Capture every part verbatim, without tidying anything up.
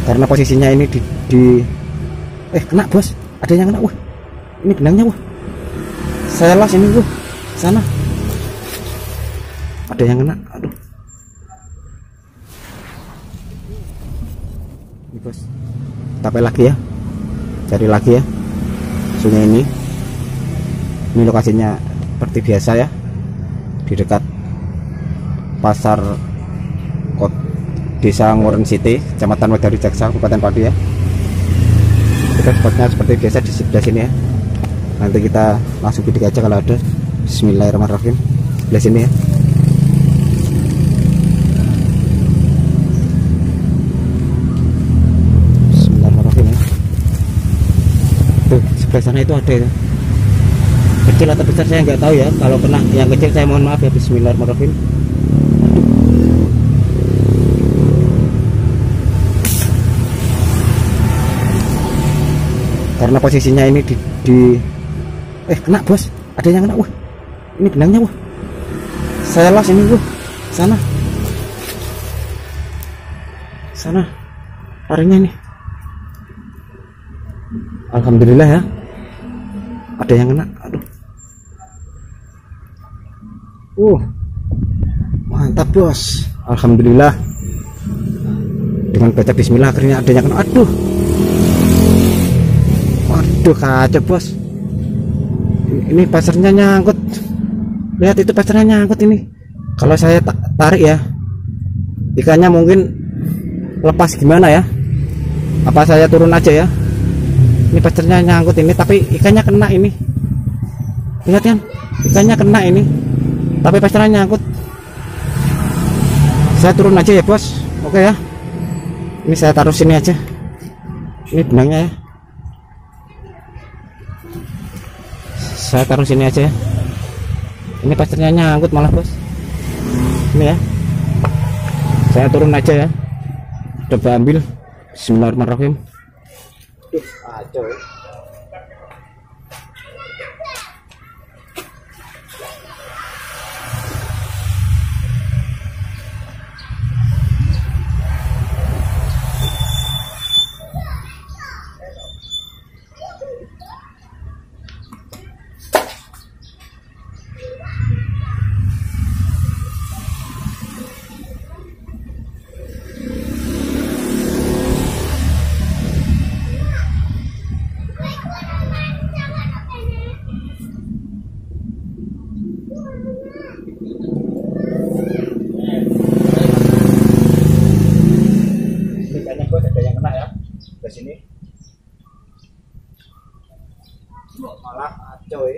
karena posisinya ini di, di eh kena bos, ada yang kena. Wah, ini benangnya. Wah, saya las ini. Wah, sana ada yang kena. Aduh, ini bos, tapai lagi ya, cari lagi ya sungai ini. Ini lokasinya seperti biasa ya, di dekat pasar kot Desa Ngoren City, Kecamatan Wedari Jaksa, Kabupaten Pati ya. Kita spotnya seperti biasa di sebelah sini ya. Nanti kita langsung bidik aja kalau ada. Bismillahirrahmanirrahim. Sebelah sini ya. Bismillahirrahmanirrahim ya. Tuh sebelah sana itu ada ya. Kecil atau besar saya nggak tahu ya. Kalau kena yang kecil saya mohon maaf ya. Bismillahirrahmanirrahim. Karena posisinya ini di, di eh kena bos, ada yang kena. Wah, ini benangnya. Wah, saya las ini. Wah, sana sana larinya ini. Alhamdulillah ya, ada yang kena. Aduh, uh mantap bos, alhamdulillah. Dengan baca bismillah akhirnya ada yang kena. Aduh, waduh kacau bos, ini pasarnya nyangkut. Lihat itu pasarnya nyangkut ini. Kalau saya tarik ya, ikannya mungkin lepas gimana ya. Apa saya turun aja ya. Ini pasarnya nyangkut ini, tapi ikannya kena ini. Lihat kan, ikannya kena ini, tapi pasarnya nyangkut. Saya turun aja ya bos. Oke ya, ini saya taruh sini aja. Ini benangnya ya, saya taruh sini aja ya. Ini pasirnya nyangkut malah bos. Ini ya, saya turun aja ya. Coba ambil. Bismillahirrahmanirrahim. Duh, kacau. Ada yang kena ya ke sini. Malah kacau ya.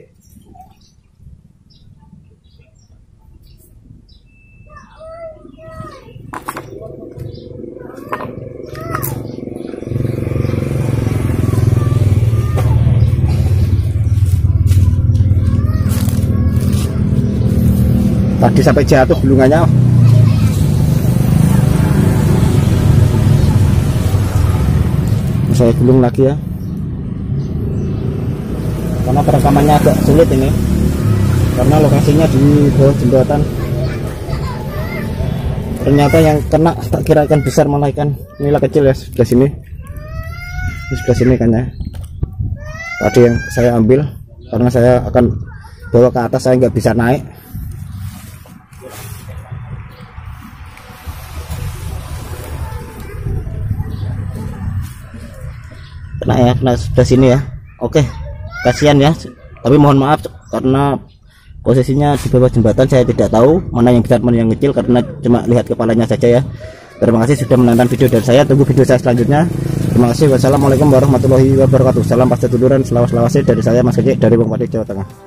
Tadi sampai jatuh gulungannya. Saya gulung lagi ya, karena perekamannya agak sulit ini, karena lokasinya di bawah jembatan. Ternyata yang kena tak kira ikan besar, malah ikan nila kecil ya. Sebelah sini, di sebelah sini kan ya. Tadi yang saya ambil, karena saya akan bawa ke atas, saya nggak bisa naik. Kena ya, kena sebelah sini ya. Oke, kasihan ya, tapi mohon maaf karena posisinya di bawah jembatan. Saya tidak tahu mana yang besar mana yang kecil, karena cuma lihat kepalanya saja ya. Terima kasih sudah menonton video dari saya. Tunggu video saya selanjutnya. Terima kasih. Wassalamualaikum warahmatullahi wabarakatuh. Salam pas seduluran, selawas-lawasnya dari saya Mas Kecik dari Bung Pati, Jawa Tengah.